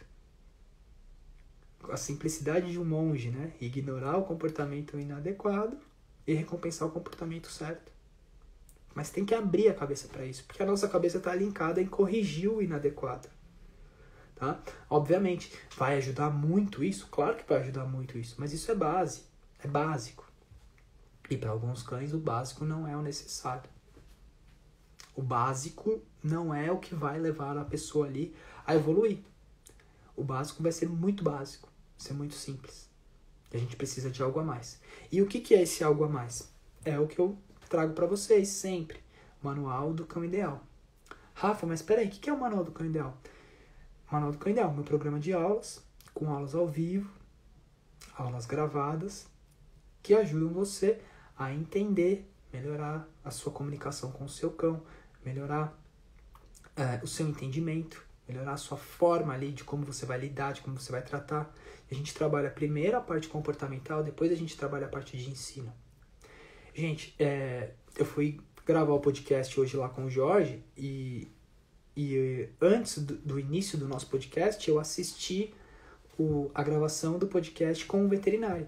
A simplicidade de um monge, né? Ignorar o comportamento inadequado e recompensar o comportamento certo. Mas tem que abrir a cabeça para isso, porque a nossa cabeça está linkada em corrigir o inadequado. Tá? Obviamente, vai ajudar muito isso? Claro que vai ajudar muito isso, mas isso é base, é básico. E para alguns cães o básico não é o necessário. O básico não é o que vai levar a pessoa ali a evoluir. O básico vai ser muito básico, vai ser muito simples. E a gente precisa de algo a mais. E o que, que é esse algo a mais? É o que eu trago para vocês sempre. Manual do Cão Ideal. Rafa, mas peraí, o que, que é o Manual do Cão Ideal? Manual do Cão Ideal, meu programa de aulas, com aulas ao vivo, aulas gravadas, que ajudam você a entender, melhorar a sua comunicação com o seu cão, melhorar é, o seu entendimento, melhorar a sua forma ali de como você vai lidar, de como você vai tratar. A gente trabalha primeiro a parte comportamental, depois a gente trabalha a parte de ensino. Gente, é, eu fui gravar o podcast hoje lá com o Jorge e, e antes do, do início do nosso podcast eu assisti o, a gravação do podcast com o veterinário.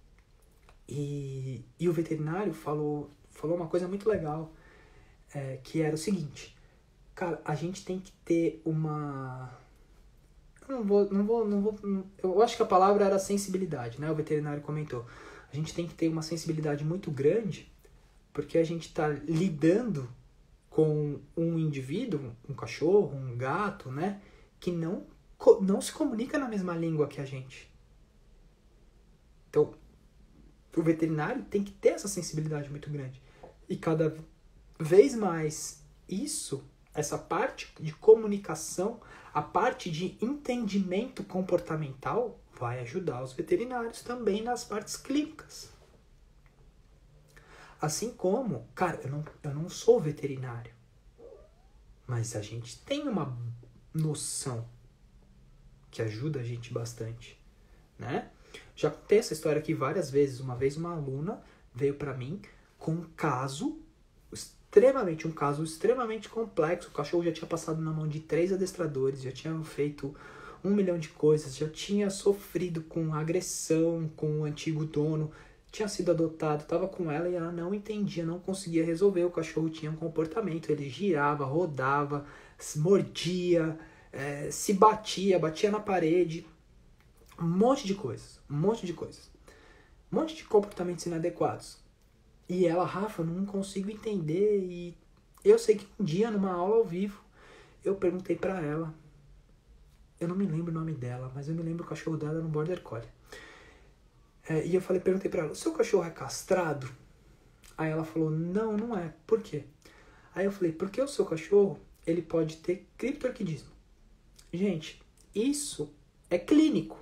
E, e o veterinário falou, falou uma coisa muito legal, é, que era o seguinte: cara, a gente tem que ter uma... Eu não vou, não vou, não vou... Eu acho que a palavra era sensibilidade, né? O veterinário comentou. A gente tem que ter uma sensibilidade muito grande, porque a gente está lidando com um indivíduo, um cachorro, um gato, né? Que não, não se comunica na mesma língua que a gente. Então, o veterinário tem que ter essa sensibilidade muito grande. E cada vez mais isso, essa parte de comunicação, a parte de entendimento comportamental, vai ajudar os veterinários também nas partes clínicas. Assim como, cara, eu não, eu não sou veterinário, mas a gente tem uma noção que ajuda a gente bastante, né? Já contei essa história aqui várias vezes. Uma vez uma aluna veio para mim com um caso extremamente, um caso extremamente complexo. O cachorro já tinha passado na mão de três adestradores, já tinha feito um milhão de coisas, já tinha sofrido com agressão com o antigo dono, tinha sido adotado, estava com ela e ela não entendia, não conseguia resolver. O cachorro tinha um comportamento, ele girava, rodava, mordia, é, se batia, batia na parede. Um monte de coisas, um monte de coisas. Um monte de comportamentos inadequados. E ela, Rafa, eu não consigo entender. E eu sei que um dia, numa aula ao vivo, eu perguntei pra ela. Eu não me lembro o nome dela, mas eu me lembro o cachorro dela era um Border Collie. É, e eu falei, perguntei pra ela, o seu cachorro é castrado? Aí ela falou, não, não é. Por quê? Aí eu falei, porque o seu cachorro, ele pode ter criptorquidismo. Gente, isso É clínico.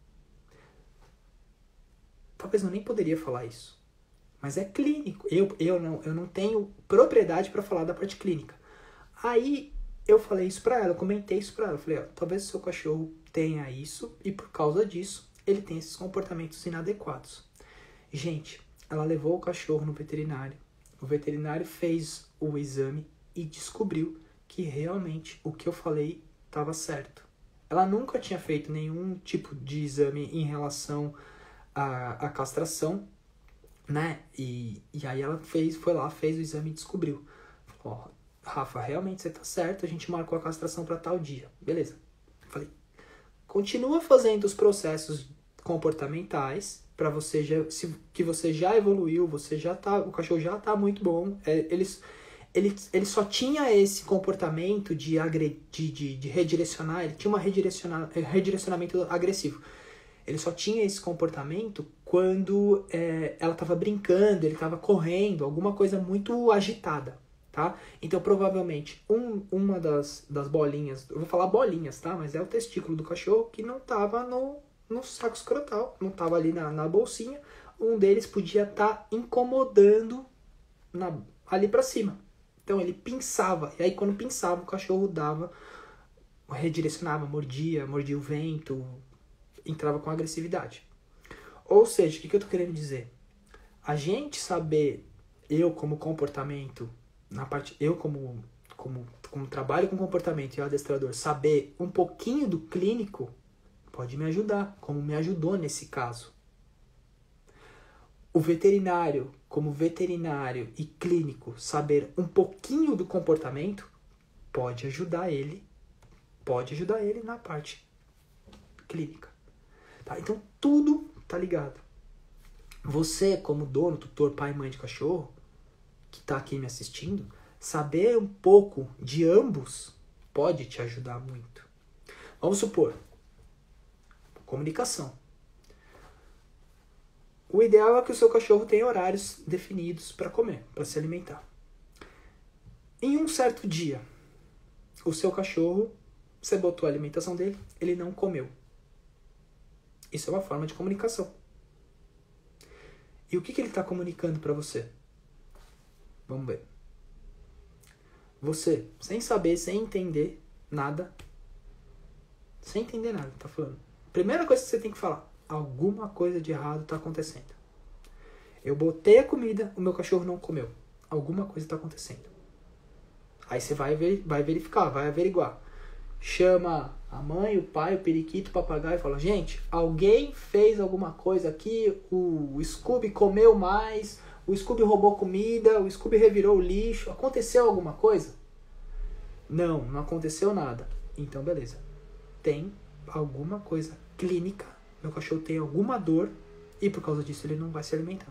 Talvez eu nem poderia falar isso. Mas é clínico. Eu, eu, não, eu não tenho propriedade para falar da parte clínica. Aí eu falei isso para ela, eu comentei isso para ela. Eu falei, ó, talvez o seu cachorro tenha isso e por causa disso ele tem esses comportamentos inadequados. Gente, ela levou o cachorro no veterinário. O veterinário fez o exame e descobriu que realmente o que eu falei estava certo. Ela nunca tinha feito nenhum tipo de exame em relação à, à castração, né? E, e aí ela fez, foi lá, fez o exame e descobriu. Falou, ó, Rafa, realmente você tá certo, a gente marcou a castração para tal dia. Beleza. Falei, continua fazendo os processos comportamentais para você já, se, que você já evoluiu, você já tá, o cachorro já tá muito bom. É, eles, ele, ele só tinha esse comportamento de, agre, de, de, de redirecionar, ele tinha um redireciona, redirecionamento agressivo. Ele só tinha esse comportamento quando é, ela estava brincando, ele estava correndo, alguma coisa muito agitada, tá? Então, provavelmente, um, uma das, das bolinhas, eu vou falar bolinhas, tá? Mas é o testículo do cachorro que não estava no, no saco escrotal, não estava ali na, na bolsinha. Um deles podia estar tá incomodando na, ali para cima. Então, ele pinçava. E aí, quando pinçava, o cachorro dava, redirecionava, mordia, mordia o vento, entrava com agressividade. Ou seja, o que, que eu tô querendo dizer? A gente saber, eu como comportamento, na parte, eu como, como, como trabalho com comportamento e adestrador, saber um pouquinho do clínico pode me ajudar, como me ajudou nesse caso. O veterinário, como veterinário e clínico, saber um pouquinho do comportamento pode ajudar ele, pode ajudar ele na parte clínica. Tá? Então, tudo tá ligado. Você, como dono, tutor, pai e mãe de cachorro, que tá aqui me assistindo, saber um pouco de ambos pode te ajudar muito. Vamos supor, comunicação. O ideal é que o seu cachorro tenha horários definidos para comer, para se alimentar. Em um certo dia, o seu cachorro, você botou a alimentação dele, ele não comeu. Isso é uma forma de comunicação. E o que, que ele está comunicando para você? Vamos ver. Você, sem saber, sem entender nada, sem entender nada, tá falando. Primeira coisa que você tem que falar, alguma coisa de errado está acontecendo. Eu botei a comida, o meu cachorro não comeu. Alguma coisa está acontecendo. Aí você vai, ver, vai verificar, vai averiguar. Chama a mãe, o pai, o periquito, o papagaio e fala, gente, alguém fez alguma coisa aqui, o Scooby comeu mais, o Scooby roubou comida, o Scooby revirou o lixo, aconteceu alguma coisa? Não, não aconteceu nada. Então, beleza. Tem alguma coisa clínica, meu cachorro tem alguma dor e por causa disso ele não vai se alimentar.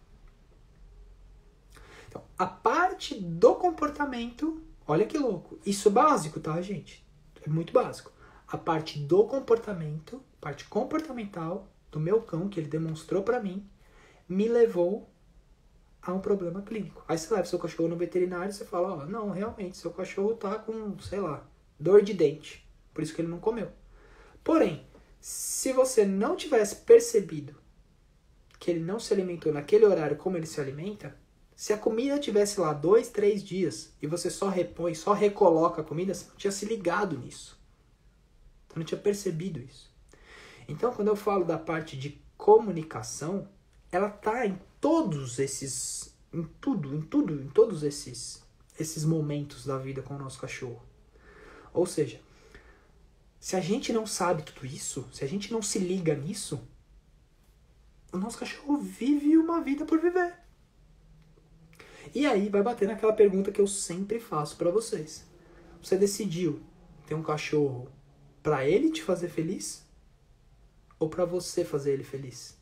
Então, a parte do comportamento, olha que louco, isso é básico, tá, gente? É muito básico. A parte do comportamento, parte comportamental do meu cão, que ele demonstrou pra mim, me levou a um problema clínico. Aí você leva seu cachorro no veterinário e você fala, ó, não, realmente, seu cachorro tá com, sei lá, dor de dente. Por isso que ele não comeu. Porém, se você não tivesse percebido que ele não se alimentou naquele horário como ele se alimenta, se a comida tivesse lá dois, três dias e você só repõe, só recoloca a comida, você não tinha se ligado nisso. Você não tinha percebido isso. Então, quando eu falo da parte de comunicação, ela tá em todos esses, em tudo, em tudo, em todos esses, esses momentos da vida com o nosso cachorro. Ou seja, se a gente não sabe tudo isso, se a gente não se liga nisso, o nosso cachorro vive uma vida por viver. E aí vai bater naquela pergunta que eu sempre faço pra vocês. Você decidiu ter um cachorro pra ele te fazer feliz ou pra você fazer ele feliz?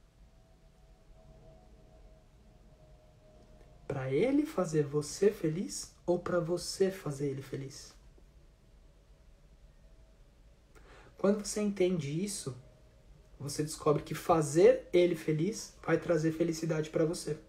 Pra ele fazer você feliz ou pra você fazer ele feliz? Quando você entende isso, você descobre que fazer ele feliz vai trazer felicidade pra você.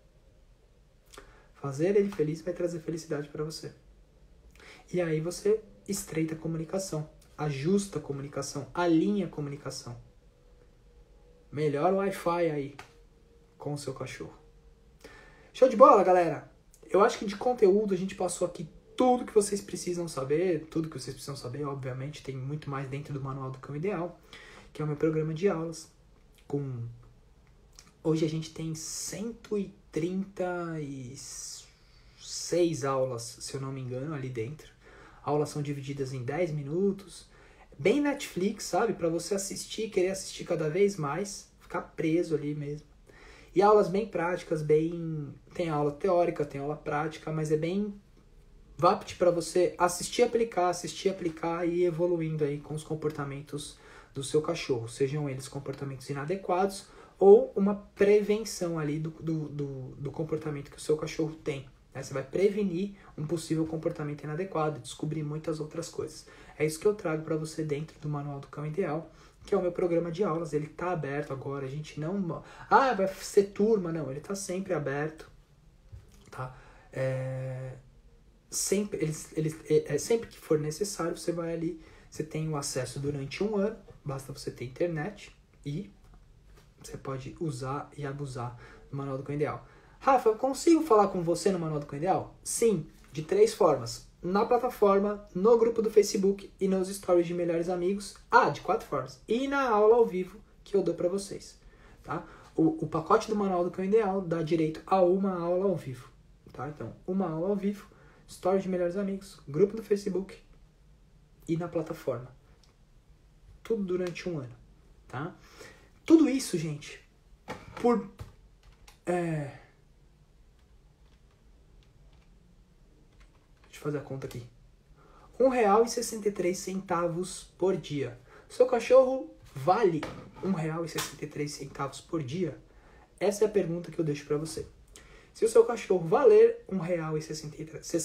Fazer ele feliz vai trazer felicidade para você. E aí você estreita a comunicação. ajusta a comunicação, alinha a comunicação. Melhor Wi-Fi aí com o seu cachorro. Show de bola, galera? Eu acho que de conteúdo a gente passou aqui tudo que vocês precisam saber, tudo que vocês precisam saber, obviamente, tem muito mais dentro do Manual do Cão Ideal, que é o meu programa de aulas. Com... Hoje a gente tem cento e trinta e seis aulas, se eu não me engano, ali dentro. Aulas são divididas em dez minutos, bem Netflix, sabe? Para você assistir, querer assistir cada vez mais, ficar preso ali mesmo. E aulas bem práticas, bem... Tem aula teórica, tem aula prática, mas é bem vapt para você assistir, aplicar, assistir, aplicar e ir evoluindo aí com os comportamentos do seu cachorro. Sejam eles comportamentos inadequados ou uma prevenção ali do, do, do, do comportamento que o seu cachorro tem. Né? Você vai prevenir um possível comportamento inadequado, descobrir muitas outras coisas. É isso que eu trago para você dentro do Manual do Cão Ideal, que é o meu programa de aulas. Ele está aberto agora, a gente não... Ah, vai ser turma, não, ele está sempre aberto, tá? É... Sempre, eles, eles, é, sempre que for necessário, você vai ali, você tem o acesso durante um ano, basta você ter internet e você pode usar e abusar do Manual do Cão Ideal. Rafa, eu consigo falar com você no Manual do Cão Ideal? Sim, de três formas. Na plataforma, no grupo do Facebook e nos stories de melhores amigos. Ah, de quatro formas. E na aula ao vivo que eu dou para vocês. Tá? O, o pacote do Manual do Cão Ideal dá direito a uma aula ao vivo. Tá? Então, uma aula ao vivo, stories de melhores amigos, grupo do Facebook e na plataforma. Tudo durante um ano. Tá? Tudo isso, gente, por... É... Deixa eu fazer a conta aqui. um real e sessenta e três centavos por dia. Seu cachorro vale um real e sessenta e três centavos por dia? Essa é a pergunta que eu deixo para você. Se o seu cachorro valer um real e sessenta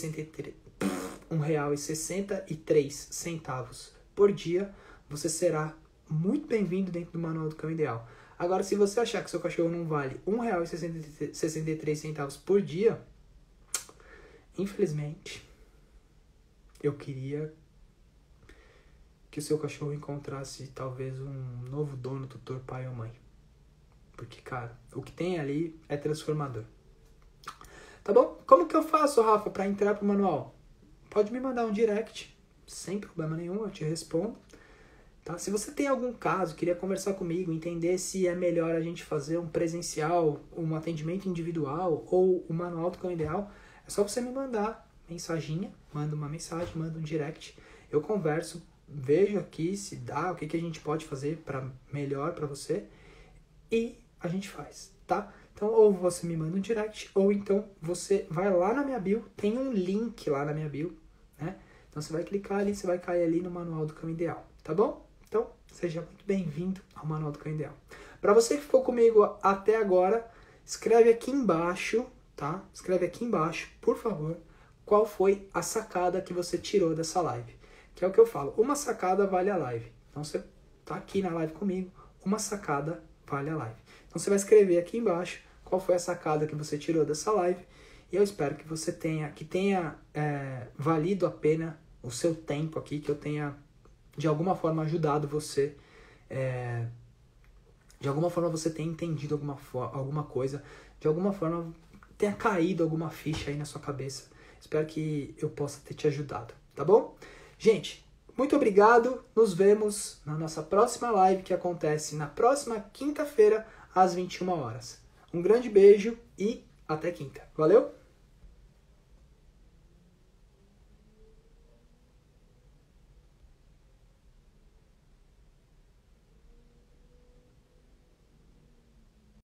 e três centavos por dia, você será muito bem-vindo dentro do Manual do Cão Ideal. Agora, se você achar que seu cachorro não vale um real e sessenta e três centavos por dia, infelizmente, eu queria que o seu cachorro encontrasse talvez um novo dono, tutor, pai ou mãe. Porque, cara, o que tem ali é transformador. Tá bom? Como que eu faço, Rafa, para entrar pro manual? Pode me mandar um direct, sem problema nenhum, eu te respondo. Tá? Se você tem algum caso, queria conversar comigo, entender se é melhor a gente fazer um presencial, um atendimento individual ou o Manual do Cão Ideal, é só você me mandar mensaginha, manda uma mensagem, manda um direct, eu converso, vejo aqui se dá, o que, que a gente pode fazer para melhor para você e a gente faz, tá? Então, ou você me manda um direct, ou então você vai lá na minha bio, tem um link lá na minha bio, né? Então você vai clicar ali, você vai cair ali no Manual do Cão Ideal, tá bom? Então, seja muito bem-vindo ao Manual do Cão Ideal. Para você que ficou comigo até agora, escreve aqui embaixo, tá? Escreve aqui embaixo, por favor, qual foi a sacada que você tirou dessa live. Que é o que eu falo, uma sacada vale a live. Então você tá aqui na live comigo, uma sacada vale a live. Então você vai escrever aqui embaixo qual foi a sacada que você tirou dessa live. E eu espero que você tenha, que tenha é, valido a pena o seu tempo aqui, que eu tenha de alguma forma ajudado você, é, de alguma forma você tenha entendido alguma, alguma coisa, de alguma forma tenha caído alguma ficha aí na sua cabeça. Espero que eu possa ter te ajudado, tá bom? Gente, muito obrigado, nos vemos na nossa próxima live que acontece na próxima quinta-feira às vinte e uma horas. Um grande beijo e até quinta. Valeu?